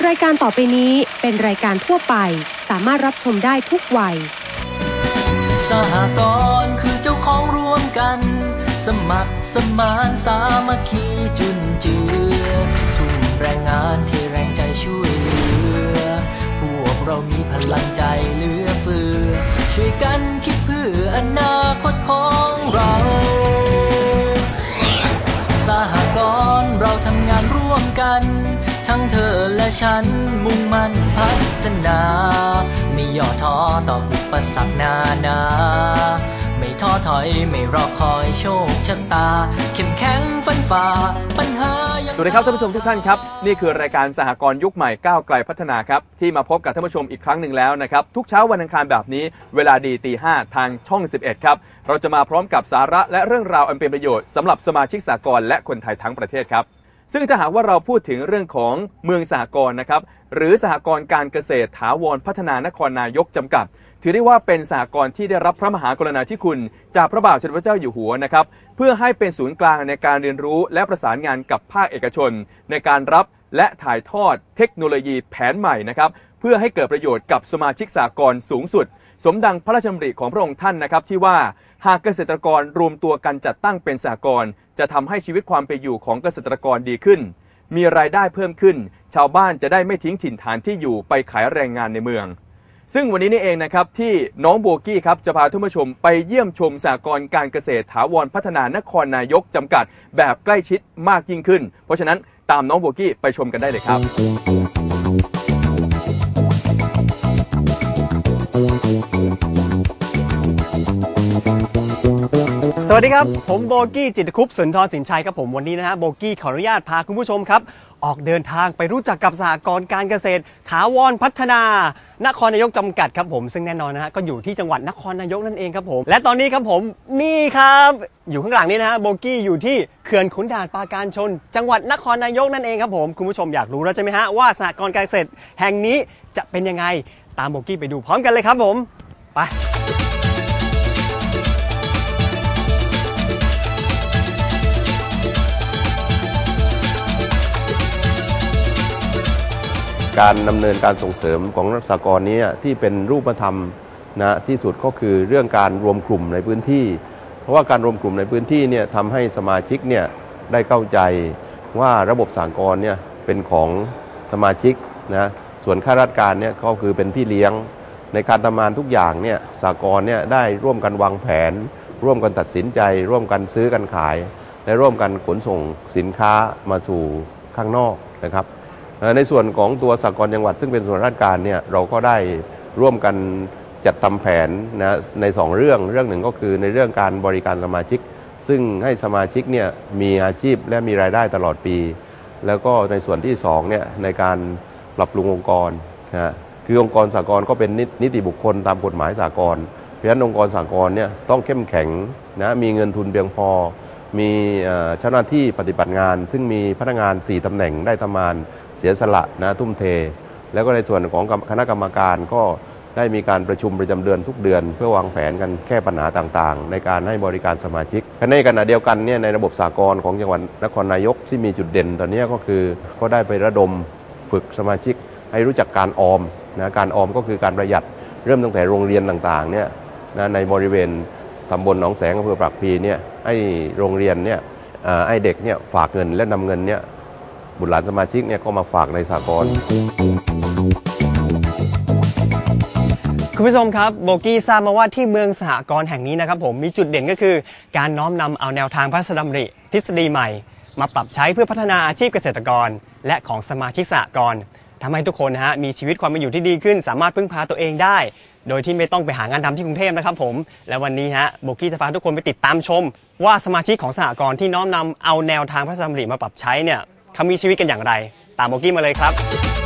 รายการต่อไปนี้เป็นรายการทั่วไปสามารถรับชมได้ทุกวัยสหกรณ์คือเจ้าของร่วมกันสมัครสมานสามัคคีจุนเจือทุ่มแรงงานที่แรงใจช่วยเหลือพวกเรามีพลังใจเหลือเฟือช่วยกันคิดเพื่ออนาคตของเราสหกรณ์เราทำงานร่วมกันทั้งเธอและฉันมุ่งมั่นพัฒนาไม่ย่อท้อต่ออุปสรรคนานาไม่ท้อถอยไม่รอคอยโชคชะตาเข้มแข็งฟันฝ่าปัญหาสวัสดีครับท่านผู้ชมทุกท่านครับนี่คือรายการสหกรณ์ยุคใหม่ก้าวไกลพัฒนาครับที่มาพบกับท่านผู้ชมอีกครั้งหนึ่งแล้วนะครับทุกเช้าวันอังคารแบบนี้เวลาดีตี 5ทางช่อง11ครับเราจะมาพร้อมกับสาระและเรื่องราวอันเป็นประโยชน์สำหรับสมาชิกสหกรณ์และคนไทยทั้งประเทศครับซึ่งถ้าหากว่าเราพูดถึงเรื่องของเมืองสหกรณ์นะครับหรือสหกรณ์การเกษตรถาวรพัฒนานครนายกจำกัดถือได้ว่าเป็นสหกรณ์ที่ได้รับพระมหากรุณาธิคุณจากพระบาทสมเด็จพระเจ้าอยู่หัวนะครับเพื่อให้เป็นศูนย์กลางในการเรียนรู้และประสานงานกับภาคเอกชนในการรับและถ่ายทอดเทคโนโลยีแผนใหม่นะครับเพื่อให้เกิดประโยชน์กับสมาชิกสหกรณ์สูงสุดสมดังพระราชดำริของพระองค์ท่านนะครับที่ว่าหากเกษตรกรรวมตัวกันจัดตั้งเป็นสหกรณ์จะทำให้ชีวิตความเป็นอยู่ของเกษตรกรดีขึ้นมีรายได้เพิ่มขึ้นชาวบ้านจะได้ไม่ทิ้งถิ่นฐานที่อยู่ไปขายแรงงานในเมืองซึ่งวันนี้นี่เองนะครับที่น้องโบกี้ครับจะพาท่านผู้ชมไปเยี่ยมชมสหกรณ์การเกษตรถาวรพัฒนานครนายกจำกัดแบบใกล้ชิดมากยิ่งขึ้นเพราะฉะนั้นตามน้องโบกี้ไปชมกันได้เลยครับสวัสดีครับผมโบกี้จิตรคุปสุนทรสินชัยครับผมวันนี้นะฮะโบกี้ขออนุญาตพาคุณผู้ชมครับออกเดินทางไปรู้จักกับสหกรณ์การเกษตรถาวรพัฒนานครนายกจำกัดครับผมซึ่งแน่นอนนะฮะก็อยู่ที่จังหวัดนครนายกนั่นเองครับผมและตอนนี้ครับผมนี่ครับอยู่ข้างหลังนี้นะฮะโบกี้อยู่ที่เขื่อนขุนด่านปราการชนจังหวัดนครนายกนั่นเองครับผมคุณผู้ชมอยากรู้แล้วใช่ไหมฮะว่าสหกรณ์การเกษตรแห่งนี้จะเป็นยังไงตามโบกี้ไปดูพร้อมกันเลยครับผมไปการดำเนินการส่งเสริมของสหกรณ์นี้ที่เป็นรูปธรรมนะที่สุดก็คือเรื่องการรวมกลุ่มในพื้นที่เพราะว่าการรวมกลุ่มในพื้นที่เนี่ยทำให้สมาชิกเนี่ยได้เข้าใจว่าระบบสหกรณ์เนี่ยเป็นของสมาชิกนะส่วนข้าราชการเนี่ยก็คือเป็นพี่เลี้ยงในการทำงานทุกอย่างเนี่ยสหกรณ์เนี่ยได้ร่วมกันวางแผนร่วมกันตัดสินใจร่วมกันซื้อกันขายและร่วมกันขนส่งสินค้ามาสู่ข้างนอกนะครับในส่วนของตัวสหกรณ์จังหวัดซึ่งเป็นส่วนราชการเนี่ยเราก็ได้ร่วมกันจัดทำแผนนะใน2เรื่องหนึ่งก็คือในเรื่องการบริการสมาชิกซึ่งให้สมาชิกเนี่ยมีอาชีพและมีรายได้ตลอดปีแล้วก็ในส่วนที่2เนี่ยในการปรับปรุงองค์กรนะคือองค์กรสหกรณ์ก็เป็นนิติบุคคลตามกฎหมายสหกรณ์เพราะฉะนั้นองค์กรสหกรณ์เนี่ยต้องเข้มแข็งนะมีเงินทุนเพียงพอมีเจ้าหน้าที่ปฏิบัติงานซึ่งมีพนักงาน4ตำแหน่งได้ทำงานเสียสละนะทุ่มเทแล้วก็ในส่วนของคณะกรรมการก็ได้มีการประชุมประจำเดือนทุกเดือนเพื่อวางแผนกันแก้ปัญหาต่างๆในการให้บริการสมาชิกในขณะเดียวกันเนี่ยในระบบสหกรณ์ของจังหวัดนครนายกที่มีจุดเด่นตอนนี้ก็คือก็ได้ไประดมฝึกสมาชิกให้รู้จักการออมนะการออมก็คือการประหยัดเริ่มตั้งแต่โรงเรียนต่างๆเนี่ยนะในบริเวณตำบลหนองแสงอำเภอปากพลีเนี่ยให้โรงเรียนเนี่ยให้เด็กเนี่ยฝากเงินและนำเงินเนี่ยบุตรหลานสมาชิกเนี่ยก็มาฝากในสหกรณ์คุณผู้ชมครับโบกี้ทราบมาว่าที่เมืองสหกรณ์แห่งนี้นะครับผมมีจุดเด่นก็คือการน้อมนำเอาแนวทางพระราชดำริทฤษฎีใหม่มาปรับใช้เพื่อพัฒนาอาชีพเกษตรกรและของสมาชิกสหกรณ์ทำให้ทุกคนนะฮะมีชีวิตความเป็นอยู่ที่ดีขึ้นสามารถพึ่งพาตัวเองได้โดยที่ไม่ต้องไปหางานทำที่กรุงเทพนะครับผมและวันนี้ฮะโบกี้จะพาทุกคนไปติดตามชมว่าสมาชิกของสหกรณ์ที่น้อมนำเอาแนวทางพระราชดำริมาปรับใช้เนี่ยเขามีชีวิตกันอย่างไรตามโบกี้มาเลยครับ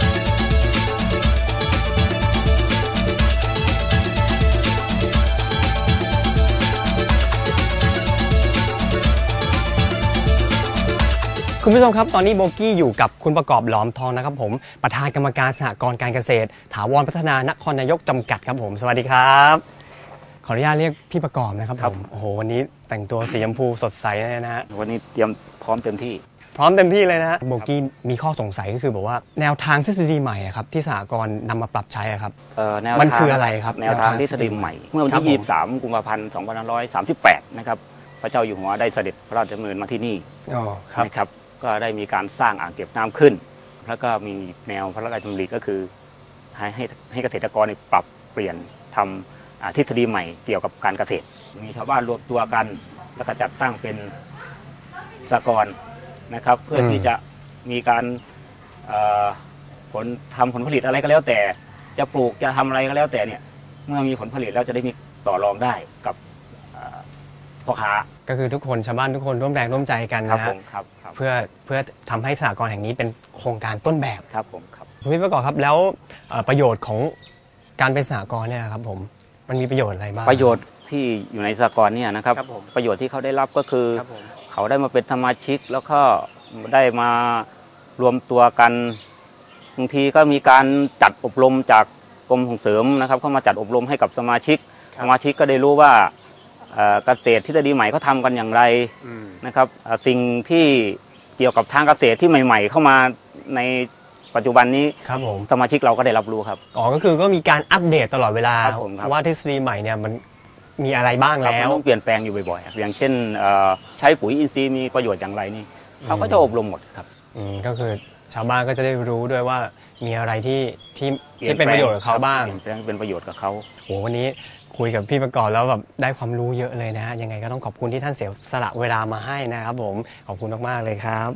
คุณผู้ชมครับตอนนี้โบกี้อยู่กับคุณประกอบหลอมทองนะครับผมประธานกรรมการสหกรณ์การเกษตรถาวรพัฒนานครนายกจำกัดครับผมสวัสดีครับขออนุญาตเรียกพี่ประกอบนะครับผมโอ้โหวันนี้แต่งตัวสีชมพูสดใสเลยนะฮะวันนี้เตรียมพร้อมเต็มที่พร้อมเต็มที่เลยนะฮะโบกี้มีข้อสงสัยก็คือบอกว่าแนวทางทฤษฎีใหม่อะครับที่สหกรณ์นำมาปรับใช้อะครับแนวมันทางคืออะไรครับแนวทางทฤษฎีใหม่ เมื่อวันครับผมที่ 23 กุมภาพันธ์ 2538 นะครับพระเจ้าอยู่หัวได้เสด็จพระราชดำเนินมาที่นี่อ๋อครับนะครับก็ได้มีการสร้างอ่างเก็บน้ำขึ้น แล้วก็มีแนวพระราชดำริก็คือให้เกษตรกรปรับเปลี่ยนทำทฤษฎีใหม่เกี่ยวกับการเกษตร มีชาวบ้านรวมตัวกัน แล้วก็จัดตั้งเป็นสหกรณ์นะครับเพื่อที่จะมีการทำผลผลิตอะไรก็แล้วแต่จะปลูกจะทำอะไรก็แล้วแต่เนี่ยเมื่อมีผลผลิตแล้วจะได้มีต่อรองได้กับพ่อค้าก็คือทุกคนชาวบ้านทุกคนร่วมแรงร่วมใจกันครับนะผฮะมครับเพื่อทำให้สหกรณ์แห่งนี้เป็นโครงการต้นแบบครับผมครับคุณพี่ประกอบครับแล้วประโยชน์ของการเป็นสหกรณ์เนี่ยครับผมมันมีประโยชน์อะไรบ้างประโยชน์ที่อยู่ในสหกรณ์เนี่ยนะครับครับผมประโยชน์ที่เขาได้รับก็คือครับผมเขาได้มาเป็นสมาชิกแล้วก็ได้มารวมตัวกันบางทีก็มีการจัดอบรมจากกรมส่งเสริมนะครับเข้ามาจัดอบรมให้กับสมาชิกสมาชิกก็ได้รู้ว่าเกษตรทฤษฎีใหม่เขาทำกันอย่างไรนะครับสิ่งที่เกี่ยวกับทางเกษตรที่ใหม่ ๆ เข้ามาในปัจจุบันนี้ครับผมสมาชิกเราก็ได้รับรู้ครับอ๋อก็คือก็มีการอัปเดตตลอดเวลาครับผมครับว่าทฤษฎีใหม่เนี่ยมันมีอะไรบ้างครับแล้มันวต้องเปลี่ยนแปลงอยู่บ่อยๆอย่างเช่นใช้ปุ๋ยอินทรีย์มีประโยชน์อย่างไรนี่เขาก็จะอบรมหมดครับก็คือชาวบ้านก็จะได้รู้ด้วยว่ามีอะไรที่ปลี่ยเป็นประโยชน์กับเขาบ้างเปลี่ยนแปลงเป็นประโยชน์กับเขาโหวันนี้คุยกับพี่ประกอบแล้วแบบได้ความรู้เยอะเลยนะฮะยังไงก็ต้องขอบคุณที่ท่านเสียสละเวลามาให้นะครับผมขอบคุณมากๆเลยครับ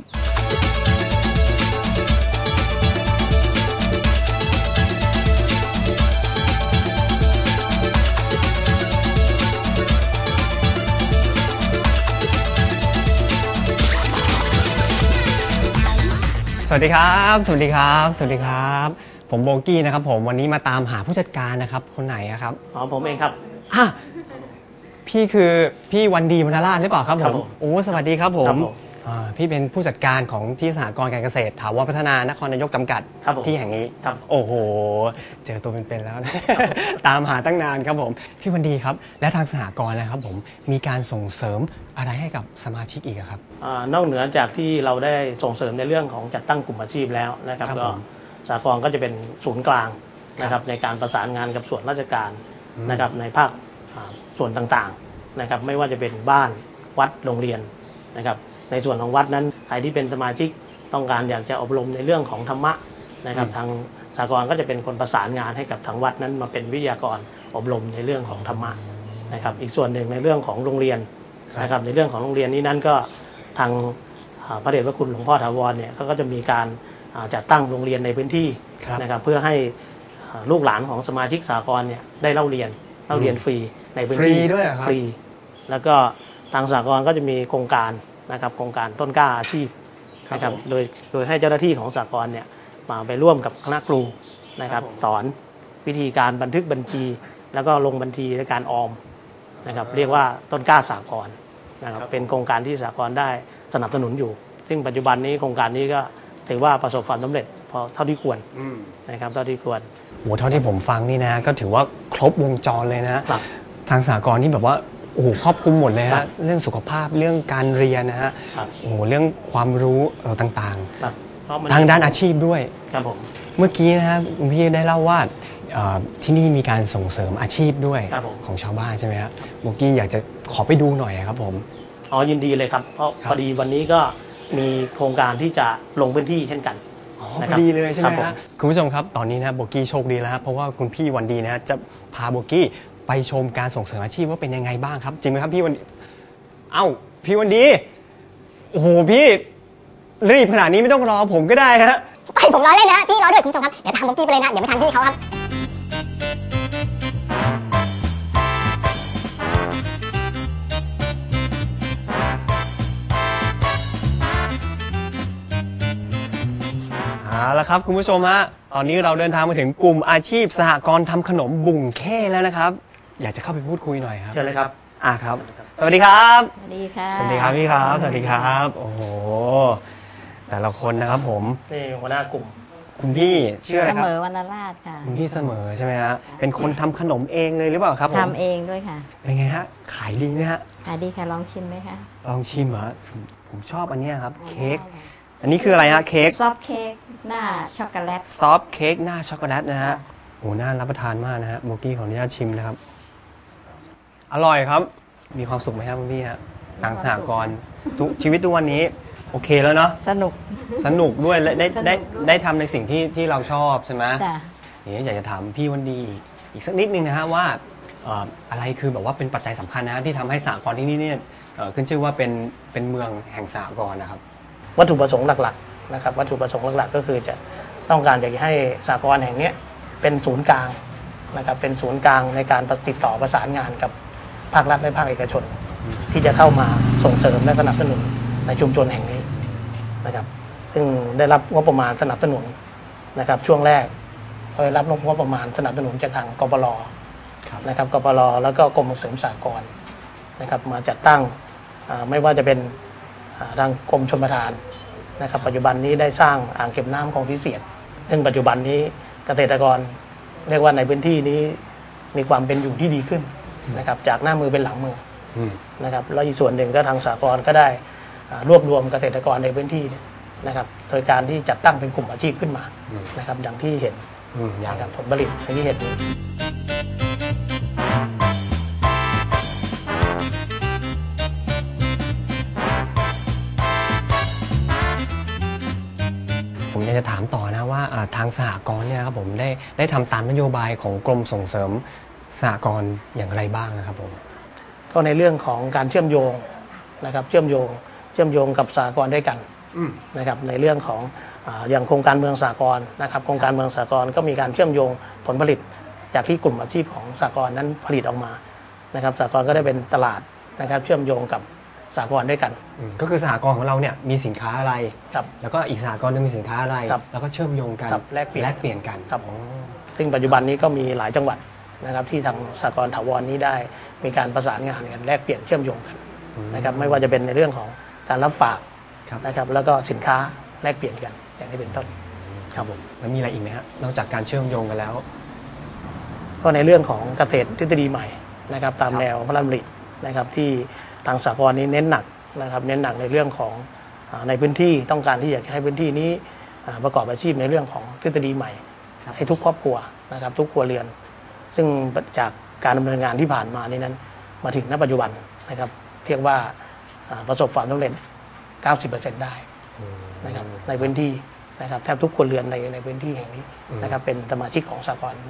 สวัสดีครับ สวัสดีครับ สวัสดีครับ ผมโบกี้นะครับผมวันนี้มาตามหาผู้จัดการนะครับคนไหนอะครับอ๋อผมเองครับอ่ะพี่คือพี่วันดีวรรณราชหรือเปล่าครับคผรับมผมโอ้สวัสดีครับผครัมบผมพี่เป็นผู้จัดการของที่สหกรณ์การเกษตรถาวรพัฒนานครนายกจำกัดครับผมที่แห่งนี้ครับโอ้โห เจอตัวเป็นๆแล้วนะ ตามหาตั้งนานครับผมพี่วันดีครับและทางสหกรณ์นะครับผมมีการส่งเสริมอะไรให้กับสมาชิกอีกอะครับนอกเหนือจากที่เราได้ส่งเสริมในเรื่องของจัดตั้งกลุ่มอาชีพแล้วนะครับครับก็ผมสหกรณ์ก็จะเป็นศูนย์กลางนะครับในการประสานงานกับส่วนราชการนะครับในภาคส่วนต่างๆนะครับไม่ว่าจะเป็นบ้านวัดโรงเรียนนะครับในส่วนของวัดนั้นใครที่เป็นสมาชิกต้องการอยากจะอบรมในเรื่องของธรรมะนะครับทางสหกรณ์ก็จะเป็นคนประสานงานให้กับทางวัดนั้นมาเป็นวิทยากรอบรมในเรื่องของธรรมะนะครับอีกส่วนหนึ่งในเรื่องของโรงเรียนนะครับในเรื่องของโรงเรียนนี้นั้นก็ทางพระเดชพระคุณหลวงพ่อถาวรเนี่ยเขาก็จะมีการจัดตั้งโรงเรียนในพื้นที่ครับนะครับเพื่อให้ลูกหลานของสมาชิกสหกรณ์เนี่ยได้เล่าเรียนฟรีในพื้นที่ฟรีด้วยเหรอครับฟรีแล้วก็ทางสหกรณ์ก็จะมีโครงการนะครับโครงการต้นกล้าอาชีพนะครับโดยให้เจ้าหน้าที่ของสหกรณ์เนี่ยมาไปร่วมกับคณะครูนะครับสอนวิธีการบันทึกบัญชี แล้วก็ลงบัญชีในการออมนะครับเรียกว่าต้นกล้าสหกรณ์นะครับเป็นโครงการที่สหกรณ์ได้สนับสนุนอยู่ ซึ่งปัจจุบันนี้โครงการนี้ก็ถือว่าประสบความสำเร็จพอเท่าที่ควรนะครับเท่าที่ควรโหเท่าที่ผมฟังนี่นะก็ถือว่าครบวงจรเลยนะครับ ทางสหกรณ์นี่แบบว่าโอ้โหครอบคลุมหมดเลยครัฮะบเรื่องสุขภาพเรื่องการเรียนนะฮะครับโอ้โหเรื่องความรู้ต่างครับเพราะมันๆ ทางด้านอาชีพด้วยครับผมเมื่อกี้นะฮะคุณพี่ได้เล่าว่าที่นี่มีการส่งเสริมอาชีพด้วยครับผมของชาวบ้านใช่ไหมครับโบกี้อยากจะขอไปดูหน่อยครับผมอ๋อยินดีเลยครับเพราะครับพอดีวันนี้ก็มีโครงการที่จะลงพื้นที่เช่นกันอ๋อนะพครัอบ ดีเลยใช่ไหมครับผมฮะคุณผู้ชมครับตอนนี้นะโบกี้โชคดีแล้วครับเพราะว่าคุณพี่วันดีนะฮะจะพาโบกี้ไปชมการส่งเสริมอาชีพว่าเป็นยังไงบ้างครับ จริงไหมครับพี่วันดีเอ้าพี่วันดีโอ้โหพี่รีบขนาดนี้ไม่ต้องรอผมก็ได้ฮะให้ผมรอเล่นนะพี่รอด้วยคุณผู้ชมครับ เดี๋ยวตามโบกี้ไปเลยนะ เดี๋ยวไม่ทันพี่เขาครับเอาละครับคุณผู้ชมฮะตอนนี้เราเดินทางมาถึงกลุ่มอาชีพสหกรณ์ทำขนมบุ่งเข้แล้วนะครับ อยากจะเข้าไปพูดคุยหน่อยครับเชิญเลยครับครับ สวัสดีครับสวัสดีค่ะสวัสดีครับพี่ครับ สวัสดีครับ โอ้โหแต่ละคนนะครับผมนี่หัวหน้ากลุ่มคุณพี่ชื่ออะไรเสครับมอวรรณราชค่ะคุณพี่เสมอใช่ไหมฮะเป็นคนทำขนมเองเลยหรือเปล่าครับผมทำเองด้วยค่ะเป็นไงฮะขายดีไหมฮะขายดีค่ะ ลองชิมไหมคะลองชิมเหรอผมชอบอันเนี้ยครับเค้กอันนี้คืออะไรฮะเค้กซอฟต์เค้กหน้าช็อกโกแลตซอฟต์เค้กหน้าช็อกโกแลตนะฮะโอ้น่ารับประทานมากนะฮะโบกี้ขออนุญาตชิมนะครับอร่อยครับมีความสุขไหมครับคุณพี่ฮะทางสหกรณ์ชีวิตทุกวันนี้โอเคแล้วเนาะสนุกด้วยและได้ทำในสิ่งที่เราชอบใช่ไหมนี่อยากจะถามพี่วันดีอีกสักนิดนึงนะฮะว่าอะไรคือแบบว่าเป็นปัจจัยสำคัญนะที่ทำให้สหกรณ์ที่นี่เนี่ยขึ้นชื่อว่าเป็นเมืองแห่งสหกรณ์นะครับวัตถุประสงค์หลักๆนะครับวัตถุประสงค์หลักๆก็คือจะต้องการอยากให้สหกรณ์แห่งนี้เป็นศูนย์กลางนะครับเป็นศูนย์กลางในการติดต่อประสานงานกับภาครัฐและภาคเอกชนที่จะเข้ามาส่งเสริมและสนับสนุนในชุมชนแห่งนี้นะครับซึ่งได้รับงบประมาณสนับสนุนนะครับช่วงแรกได้รับงบประมาณสนับสนุนจากทางกปร.นะครับกปร.แล้วก็กรมส่งเสริมสหกรณ์นะครับมาจัดตั้งไม่ว่าจะเป็นทางกรมชลประทานนะครับปัจจุบันนี้ได้สร้างอ่างเก็บน้ำคลองสีเสียดซึ่งปัจจุบันนี้เกษตรกรเรียกว่าในพื้นที่นี้มีความเป็นอยู่ที่ดีขึ้นนะครับจากหน้ามือเป็นหลังมือนะครับแล้วอีกส่วนหนึ่งก็ทางสหกรณ์ก็ได้รวบรวมเกษตรกรในพื้นที่นะครับโดยการที่จัดตั้งเป็นกลุ่มอาชีพขึ้นมานะครับดังที่เห็นนะครับผลผลิตอย่างที่เห็นนี้ผมอยากจะถามต่อนะว่าทางสหกรณ์เนี่ยครับผมได้ทำตามนโยบายของกรมส่งเสริมสหกรณ์อย่างไรบ้างนะครับผมก็ในเรื่องของการเชื่อมโยงนะครับเชื่อมโยงกับสหกรณ์ด้วยกันนะครับในเรื่องของอย่างโครงการเมืองสหกรณ์นะครับโครงการเมืองสหกรณ์ก็มีการเชื่อมโยงผลผลิตจากที่กลุ่มอาชีพของสหกรณ์นั้นผลิตออกมานะครับสหกรณ์ก็ได้เป็นตลาดนะครับเชื่อมโยงกับสหกรณ์ด้วยกันก็คือสหกรณ์ของเราเนี่ยมีสินค้าอะไรแล้วก็อีกสหกรณ์นึงมีสินค้าอะไรแล้วก็เชื่อมโยงกันแลกเปลี่ยนกันครับซึ่งปัจจุบันนี้ก็มีหลายจังหวัดนะครับที่ทางสหกรณ์ถาวรนี้ได้มีการประสานงานกันแลกเปลี่ยนเชื่อมโยงกันนะครับไม่ว่าจะเป็นในเรื่องของการรับฝากนะครับแล้วก็สินค้าแลกเปลี่ยนกันอย่างนี้เป็นต้นครับผมแล้วมีอะไรอีกไหมครับนอกจากการเชื่อมโยงกันแล้วก็ในเรื่องของเกษตรทฤษฎีใหม่นะครับตามแนวพระราชดำรินะครับที่ทางสหกรณ์นี้เน้นหนักนะครับเน้นหนักในเรื่องของในพื้นที่ต้องการที่อยากให้พื้นที่นี้ประกอบอาชีพในเรื่องของทฤษฎีใหม่ให้ทุกครอบครัวนะครับทุกครัวเรือนซึ่งจากการดำเนินงานที่ผ่านมานี้นั้นมาถึงณปัจจุบันนะครับเรียกว่าประสบความสำเร็จ 90% ได้นะครับในพื้นที่นะครับแทบทุกครัวเรือนในพื้นที่แห่งนี้นะครับเป็นสมาชิกของสหกรณ์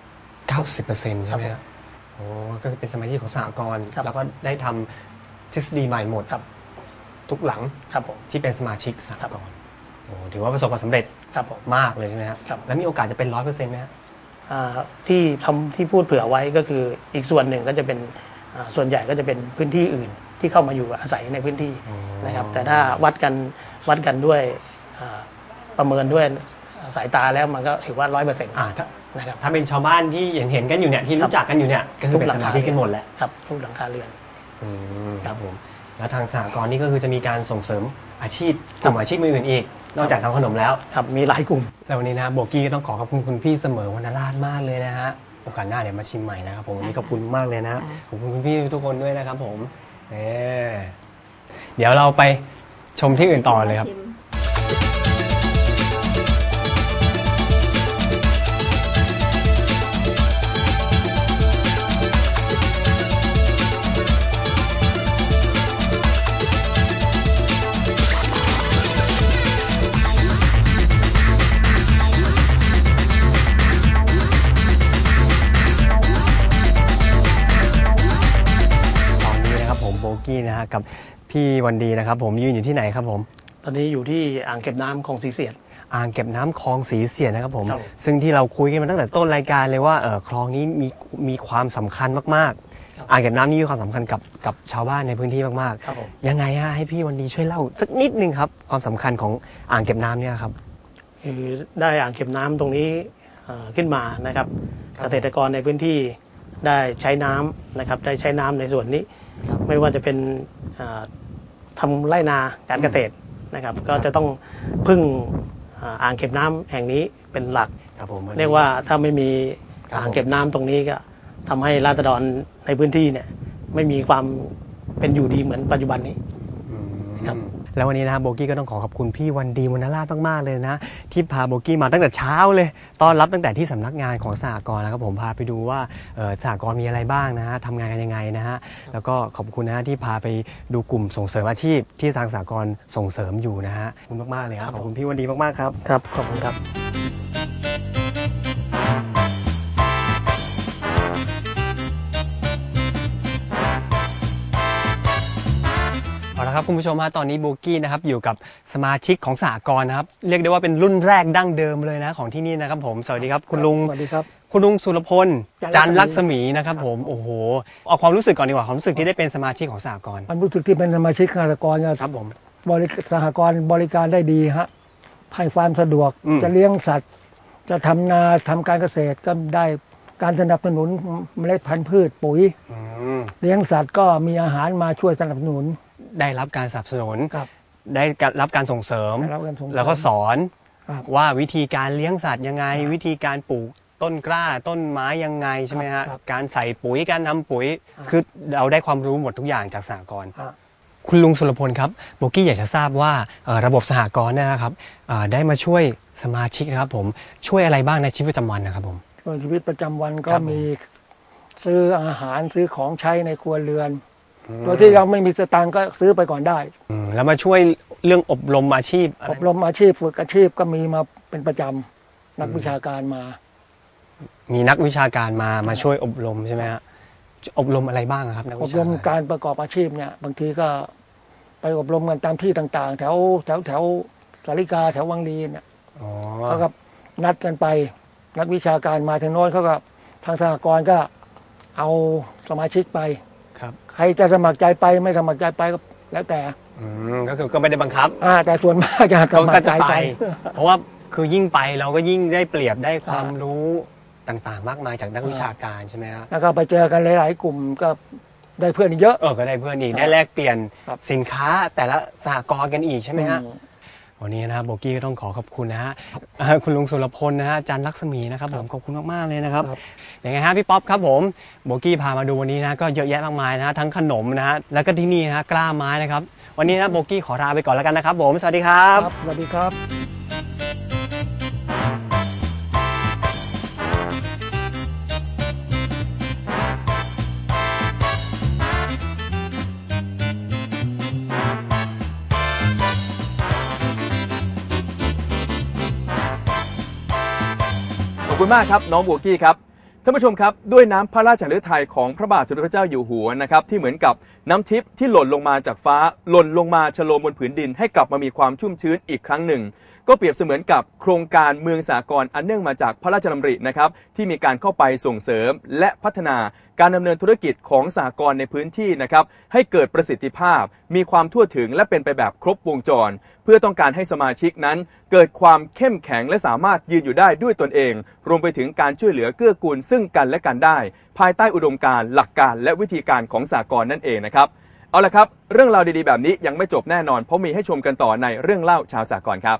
90% ใช่ไหมครับโอ้ก็เป็นสมาชิกของสหกรณ์แล้วก็ได้ทำทฤษฎีใหม่หมดทุกหลังที่เป็นสมาชิกสหกรณ์โอ้ถือว่าประสบความสำเร็จมากเลยใช่ไหมครับแล้วมีโอกาสจะเป็น 100% ไหมครับที่พูดเผื่อไว้ก็คืออีกส่วนหนึ่งก็จะเป็นส่วนใหญ่ก็จะเป็นพื้นที่อื่นที่เข้ามาอยู่อาศัยในพื้นที่นะครับแต่ถ้าวัดกันด้วยประเมินด้วยสายตาแล้วมันก็ถือว่า 100% นะครับถ้าเป็นชาวบ้านที่เห็นกันอยู่เนี่ยที่รู้จักกันอยู่เนี่ยก็คือเป็นสมาชิกกันหมดแหละครับทุกหลังคาเรือนครับผมแล้วทางสหกรณ์นี่ก็คือจะมีการส่งเสริมอาชีพกลุ่มอาชีพอื่นอีกนอกจากทำขนมแล้วครับมีหลายกลุ่มแล้ววันนี้นะโบกี้ก็ต้องขอขอบคุณคุณพี่เสมอวรรณราชมากเลยนะฮะโอกาสหน้าเดี๋ยวมาชิมใหม่นะครับผมวันนี้ขอบคุณมากเลยนะขอบคุณคุณพี่ทุกคนด้วยนะครับผมเดี๋ยวเราไปชมที่อื่นต่อเลยครับกี้นะฮะกับพี่วันดีนะครับผมยืนอยู่ที่ไหนครับผมตอนนี้อยู่ที่อ่างเก็บน้ำคลองสีเสียดอ่างเก็บน้ำคลองสีเสียดนะครับผมซึ่งที่เราคุยกันมาตั้งแต่ต้นรายการเลยว่าคลองนี้มีความสำคัญมากๆอ่างเก็บน้ำนี้มีความสำคัญกับชาวบ้านในพื้นที่มากๆยังไงฮะให้พี่วันดีช่วยเล่าสักนิดนึงครับความสำคัญของอ่างเก็บน้ำเนี่ยครับคือได้อ่างเก็บน้ำตรงนี้ขึ้นมานะครับเกษตรกรในพื้นที่ได้ใช้น้ำนะครับได้ใช้น้ำในส่วนนี้ไม่ว่าจะเป็นทำไร่นาการเกษตรนะครับก็จะต้องพึ่งอ่างเก็บน้ำแห่งนี้เป็นหลักเรียกว่าถ้าไม่มีอ่างเก็บน้ำตรงนี้ก็ทำให้ราษฎรในพื้นที่เนี่ยไม่มีความเป็นอยู่ดีเหมือนปัจจุบันนี้ครับแล้ววันนี้นะโบกี้ก็ต้องขอบคุณพี่วันดีวรรณราชมากๆเลยนะที่พาโบกี้มาตั้งแต่เช้าเลยต้อนรับตั้งแต่ที่สำนักงานของสหกรณ์นะครับผมพาไปดูว่าสหกรณ์มีอะไรบ้างนะฮะทำงานกันยังไงนะฮะแล้วก็ขอบคุณนะที่พาไปดูกลุ่มส่งเสริมอาชีพที่ทางสหกรณ์ส่งเสริมอยู่นะฮะขอบคุณมากๆเลยครับขอบคุณพี่วันดีมากๆครับครับขอบคุณครับเอาละครับคุณผู้ชมฮะตอนนี้โบกี้นะครับอยู่กับสมาชิกของสหกรณ์นะครับเรียกได้ว่าเป็นรุ่นแรกดั้งเดิมเลยนะของที่นี่นะครับผมสวัสดีครับคุณลุงสวัสดีครับคุณลุงสุรพลจันทร์ลักษมีนะครับผมโอ้โหเอาความรู้สึกก่อนดีกว่าความรู้สึกที่ได้เป็นสมาชิกของสหกรณ์ความรู้สึกที่เป็นสมาชิกสหกรณ์ครับผมสหกรณ์บริการได้ดีฮะให้ความสะดวกจะเลี้ยงสัตว์จะทำนาทำการเกษตรก็ได้การสนับสนุนเมล็ดพันธุ์พืชปุ๋ยเลี้ยงสัตว์ก็มีอาหารมาช่วยสนับสนุนได้รับการสนับสนุนได้รับการส่งเสริมแล้วก็สอนว่าวิธีการเลี้ยงสัตว์ยังไงวิธีการปลูกต้นกล้าต้นไม้ยังไงใช่ไหมฮะการใส่ปุ๋ยการทำปุ๋ยคือเราได้ความรู้หมดทุกอย่างจากสหกรณ์คุณลุงสุรพลครับโบกี้อยากจะทราบว่าระบบสหกรณ์นะครับได้มาช่วยสมาชิกนะครับผมช่วยอะไรบ้างในชีวิตประจำวันนะครับผมชีวิตประจำวันก็มีซื้ออาหารซื้อของใช้ในครัวเรือนโดยที่เราไม่มีสตางค์ก็ซื้อไปก่อนได้แล้วมาช่วยเรื่องอบรมอาชีพอบรมอาชีพฝึกอาชีพก็มีมาเป็นประจำนักวิชาการมีนักวิชาการมาช่วยอบรมใช่ไหมฮะอบรมอะไรบ้างครับนักวิชาการอบรมการประกอบอาชีพเนี่ยบางทีก็ไปอบรมกันตามที่ต่างๆแถวสาริกาแถววังลีเนี่ยเขาก็นัดกันไปนักวิชาการมาทางโน้นเขาก็ทางสหกรณ์ก็เอาสมาชิกไปใครจะสมัครใจไปไม่สมัครใจไปก็แล้วแต่ก็คือก็ไม่ได้บังคับแต่ส่วนมากจะสมัครใจไปเพราะว่าคือยิ่งไปเราก็ยิ่งได้เปรียบได้ความรู้ต่างๆมากมายจากนักวิชาการใช่ไหมครับแล้วก็ไปเจอกันหลายๆกลุ่มก็ได้เพื่อนเยอะก็ได้เพื่อนอีกได้แลกเปลี่ยนสินค้าแต่ละสหกรณ์กันอีกใช่ไหมฮะวันนี้นะโบกี้ก็ต้องขอบคุณนะฮะคุณลุงสุรพลนะฮะจันทร์ลักษมีนะครับผมขอบคุณมากๆเลยนะครับยังไงฮะพี่ป๊อปครับผมโบกี้พามาดูวันนี้นะก็เยอะแยะมากมายนะฮะทั้งขนมนะฮะแล้วก็ที่นี่ฮะกล้าไม้นะครับวันนี้นะโบกี้ขอลาไปก่อนแล้วกันนะครับผมสวัสดีครับสวัสดีครับขอบคุณมากครับน้องโบกี้ครับท่านผู้ชมครับด้วยน้ำพระราชฤทัยของพระบาทสมเด็จพระเจ้าอยู่หัวนะครับที่เหมือนกับน้ำทิพย์ที่หล่นลงมาจากฟ้าหล่นลงมาชโลมบนผืนดินให้กลับมามีความชุ่มชื้นอีกครั้งหนึ่งก็เปรียบเสมือนกับโครงการเมืองสากลอันเนื่องมาจากพระราชดำรินะครับที่มีการเข้าไปส่งเสริมและพัฒนาการดำเนินธุรกิจของสหกรณ์ในพื้นที่นะครับให้เกิดประสิทธิภาพมีความทั่วถึงและเป็นไปแบบครบวงจรเพื่อต้องการให้สมาชิกนั้นเกิดความเข้มแข็งและสามารถยืนอยู่ได้ด้วยตนเองรวมไปถึงการช่วยเหลือเกื้อกูลซึ่งกันและกันได้ภายใต้อุดมการณ์หลักการและวิธีการของสหกรณ์นั่นเองนะครับเอาละครับเรื่องราวดีๆแบบนี้ยังไม่จบแน่นอนเพราะมีให้ชมกันต่อในเรื่องเล่าชาวสหกรณ์ครับ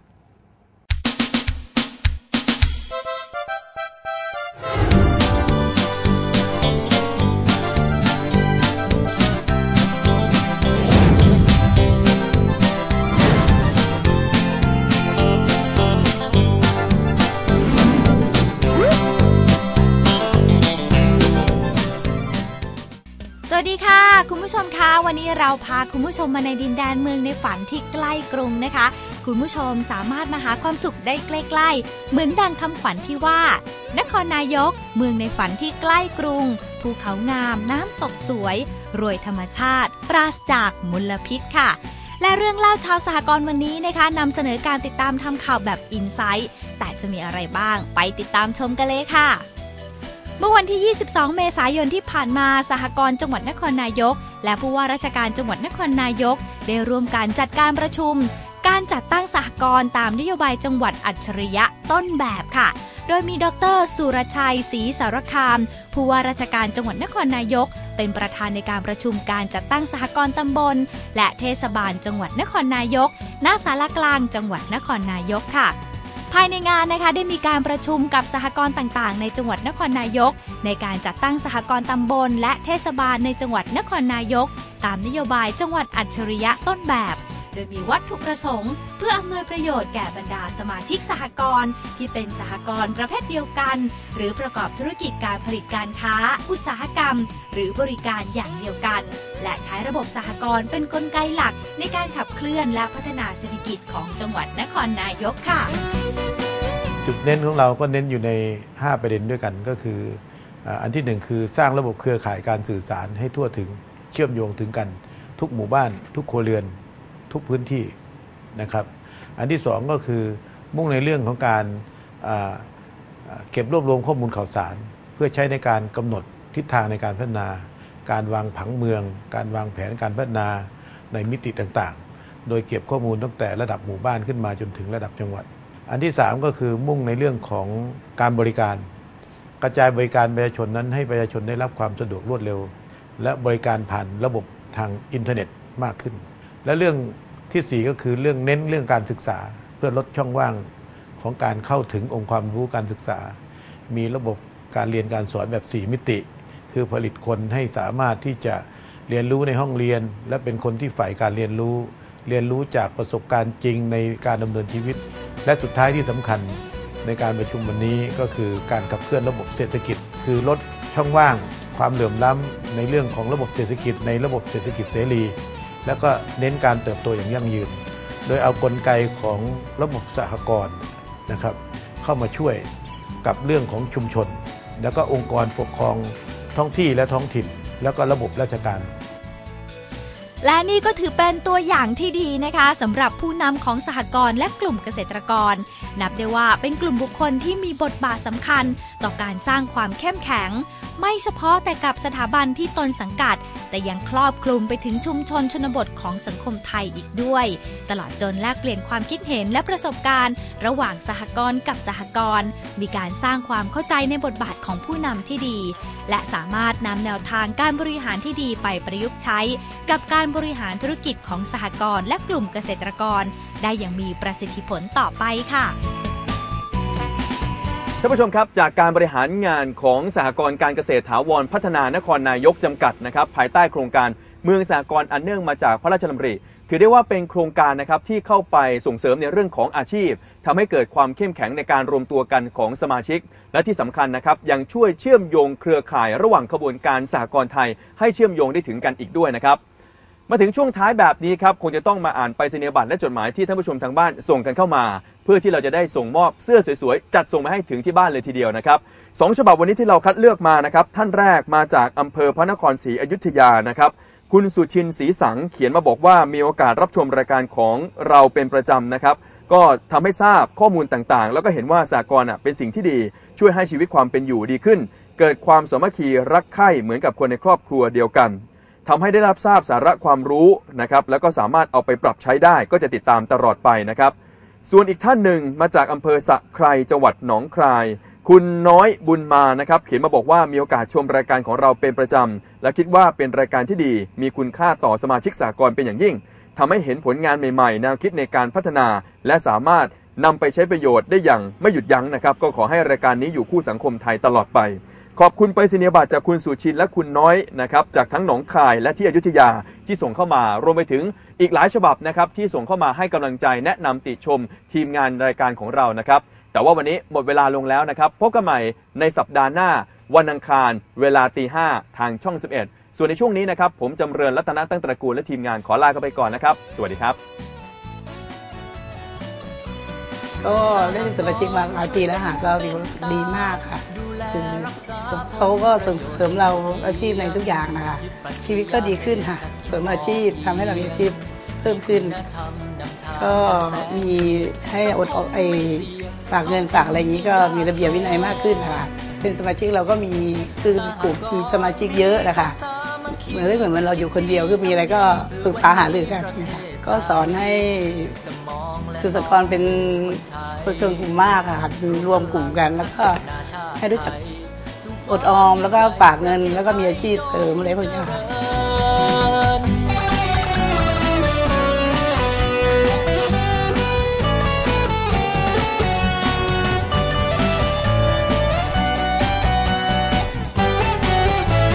สวัสดีค่ะคุณผู้ชมคะวันนี้เราพาคุณผู้ชมมาในดินแดนเมืองในฝันที่ใกล้กรุงนะคะคุณผู้ชมสามารถมาหาความสุขได้ใกล้ๆเหมือนดังคำขวัญที่ว่านครนายกเมืองในฝันที่ใกล้กรุงภูเขางามน้ำตกสวยรวยธรรมชาติปราศจากมลพิษค่ะและเรื่องเล่าชาวสหกรณ์วันนี้นะคะนำเสนอการติดตามทำข่าวแบบอินไซต์แต่จะมีอะไรบ้างไปติดตามชมกันเลยค่ะเมื่อวันที่ 22 เมษายนที่ผ่านมาสหกรณ์จังหวัดนครนายกและผู้ว่าราชการจังหวัดนครนายกได้ร่วมกันจัดการประชุมการจัดตั้งสหกรณ์ตามนโยบายจังหวัดอัจฉริยะต้นแบบค่ะโดยมีดร.สุรชัยศรีสารคามผู้ว่าราชการจังหวัดนครนายกเป็นประธานในการประชุมการจัดตั้งสหกรณ์ตำบลและเทศบาลจังหวัดนครนายกณศาลากลางจังหวัดนครนายกค่ะภายในงานนะคะได้มีการประชุมกับสหกรณ์ต่างๆในจังหวัดนครนายกในการจัดตั้งสหกรณ์ตำบลและเทศบาลในจังหวัดนครนายกตามนโยบายจังหวัดอัจฉริยะต้นแบบโดยมีวัตถุประสงค์เพื่ออำนวยประโยชน์แก่บรรดาสมาชิกสหกรณ์ที่เป็นสหกรณ์ประเภทเดียวกันหรือประกอบธุรกิจการผลิตการค้าอุตสาหกรรมหรือบริการอย่างเดียวกันและใช้ระบบสหกรณ์เป็นกลไกหลักในการขับเคลื่อนและพัฒนาเศรษฐกิจของจังหวัดนครนายกค่ะจุดเน้นของเราก็เน้นอยู่ใน5ประเด็นด้วยกันก็คืออันที่1คือสร้างระบบเครือข่ายการสื่อสารให้ทั่วถึงเชื่อมโยงถึงกันทุกหมู่บ้านทุกครัวเรือนทุกพื้นที่นะครับอันที่2ก็คือมุ่งในเรื่องของการเก็บรวบรวมข้อมูลข่าวสารเพื่อใช้ในการกำหนดทิศทางในการพัฒนาการวางผังเมืองการวางแผนการพัฒนาในมิติต่างๆโดยเก็บข้อมูลตั้งแต่ระดับหมู่บ้านขึ้นมาจนถึงระดับจังหวัดอันที่3ก็คือมุ่งในเรื่องของการบริการกระจายบริการประชาชนนั้นให้ประชาชนได้รับความสะดวกรวดเร็วและบริการผ่านระบบทางอินเทอร์เน็ตมากขึ้นและเรื่องที่4ก็คือเรื่องเน้นเรื่องการศึกษาเพื่อลดช่องว่างของการเข้าถึงองค์ความรู้การศึกษามีระบบการเรียนการสอนแบบ4มิติคือผลิตคนให้สามารถที่จะเรียนรู้ในห้องเรียนและเป็นคนที่ใฝ่การเรียนรู้จากประสบการณ์จริงในการดำเนินชีวิตและสุดท้ายที่สำคัญในการประชุมวันนี้ก็คือการขับเคลื่อนระบบเศรษฐกิจคือลดช่องว่างความเหลื่อมล้ำในเรื่องของระบบเศรษฐกิจในระบบเศรษฐกิจเสรีแล้วก็เน้นการเติบโตอย่างยั่งยืนโดยเอากลไกของระบบสหกรณ์นะครับเข้ามาช่วยกับเรื่องของชุมชนแล้วก็องค์กรปกครองท้องที่และท้องถิ่นแล้วก็ระบบราชการและนี่ก็ถือเป็นตัวอย่างที่ดีนะคะสำหรับผู้นำของสหกรณ์และกลุ่มเกษตรกรนับได้ว่าเป็นกลุ่มบุคคลที่มีบทบาทสำคัญต่อการสร้างความเข้มแข็งไม่เฉพาะแต่กับสถาบันที่ตนสังกัดแต่ยังครอบคลุมไปถึงชุมชนชนบทของสังคมไทยอีกด้วยตลอดจนแลกเปลี่ยนความคิดเห็นและประสบการณ์ระหว่างสหกรณ์กับสหกรณ์มีการสร้างความเข้าใจในบทบาทของผู้นำที่ดีและสามารถนำแนวทางการบริหารที่ดีไปประยุกต์ใช้กับการบริหารธุรกิจของสหกรณ์และกลุ่มเกษตรกรได้อย่างมีประสิทธิผลต่อไปค่ะท่านผู้ชมครับจากการบริหารงานของสหกรณ์การเกษตรถาวรพัฒนานครนายกจำกัดนะครับภายใต้โครงการเมืองสหกรณ์อันเนื่องมาจากพระราชดำริถือได้ว่าเป็นโครงการนะครับที่เข้าไปส่งเสริมในเรื่องของอาชีพทำให้เกิดความเข้มแข็งในการรวมตัวกันของสมาชิกและที่สำคัญนะครับยังช่วยเชื่อมโยงเครือข่ายระหว่างขบวนการสหกรณ์ไทยให้เชื่อมโยงได้ถึงกันอีกด้วยนะครับมาถึงช่วงท้ายแบบนี้ครับคงจะต้องมาอ่านไปรษณียบัตรและจดหมายที่ท่านผู้ชมทางบ้านส่งกันเข้ามาเพื่อที่เราจะได้ส่งมอบเสื้อสวยๆจัดส่งมาให้ถึงที่บ้านเลยทีเดียวนะครับ2ฉบับวันนี้ที่เราคัดเลือกมานะครับท่านแรกมาจากอำเภอพระนครศรีอยุธยานะครับคุณสุชินศรีสังเขียนมาบอกว่ามีโอกาสรับชมรายการของเราเป็นประจำนะครับก็ทำให้ทราบข้อมูลต่างๆแล้วก็เห็นว่าสหกรณ์เป็นสิ่งที่ดีช่วยให้ชีวิตความเป็นอยู่ดีขึ้นเกิดความสามัคคีรักใคร่เหมือนกับคนในครอบครัวเดียวกันทำให้ได้รับทราบสาระความรู้นะครับแล้วก็สามารถเอาไปปรับใช้ได้ก็จะติดตามตลอดไปนะครับส่วนอีกท่านหนึ่งมาจากอำเภอสะไครจังหวัดหนองคายคุณน้อยบุญมานะครับเขียนมาบอกว่ามีโอกาสชมรายการของเราเป็นประจำและคิดว่าเป็นรายการที่ดีมีคุณค่าต่อสมาชิกสหกรณ์เป็นอย่างยิ่งทำให้เห็นผลงานใหม่ๆแนวคิดในการพัฒนาและสามารถนำไปใช้ประโยชน์ได้อย่างไม่หยุดยั้งนะครับก็ขอให้รายการนี้อยู่คู่สังคมไทยตลอดไปขอบคุณไปรษณียบัตรจากคุณสุชินและคุณน้อยนะครับจากทั้งหนองคายและที่อยุธยาที่ส่งเข้ามารวมไปถึงอีกหลายฉบับนะครับที่ส่งเข้ามาให้กำลังใจแนะนำติชมทีมงานรายการของเรานะครับแต่ว่าวันนี้หมดเวลาลงแล้วนะครับพบกันใหม่ในสัปดาห์หน้าวันอังคารเวลา 5:00 ทางช่อง 11ส่วนในช่วงนี้นะครับผมจำเริญรัตนตั้งตระกูลและทีมงานขอลากันไปก่อนนะครับสวัสดีครับก็ได้เป็นสมาชิกมาหลายปีแล้วค่ะก็มีความรู้สึกดีมากค่ะคือเขาก็ส่งเสริมเราอาชีพในทุกอย่างนะคะชีวิตก็ดีขึ้นค่ะเสริมอาชีพทำให้เรามีอาชีพเพิ่มขึ้นก็มีให้อดฝากเงินฝากอะไรอย่างนี้ก็มีระเบียบวินัยมากขึ้นค่ะเป็นสมาชิกเราก็มีคือกลุ่มมีสมาชิกเยอะนะคะเหมือนเราอยู่คนเดียวคือมีอะไรก็ปรึกษาหารือกันก็สอนให้คือสหกรณ์เป็นคนชนกลุ่มมากค่ะคือรวมกลุ่มกันแล้วก็ให้รู้จักอดออมแล้วก็ฝากเงินแล้วก็มีอาชีพเสริมอะไรพวกนี้ค่ะ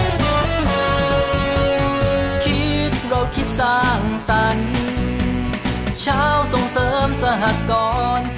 คิดสร้างสรรค์เช้าส่งเสริมสหกรณ์